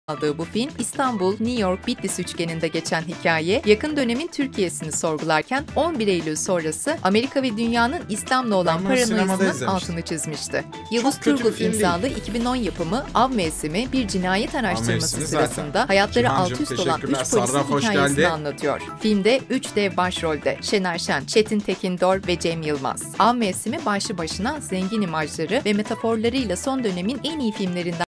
aldığı bu film, İstanbul, New York, Bitlis üçgeninde geçen hikaye, yakın dönemin Türkiye'sini sorgularken 11 Eylül sonrası Amerika ve dünyanın İslam'la olan Ben bunu sinemada paranoyasının izlemiştim. altını çizmişti. Yavuz kötü bir Turgul film imzalı 2010 yapımı Av Mevsimi bir cinayet araştırması Mevsimi zaten. sırasında hayatları Cihancığım, alt üst olan 3 teşekkürler. polisin Sarraf, hoş hikayesini geldi. anlatıyor. Filmde 3 dev başrolde: Şener Şen, Çetin Tekindor ve Cem Yılmaz. Av Mevsimi başlı başına zengin imajları ve metaforlarıyla son dönemin en iyi filmlerinden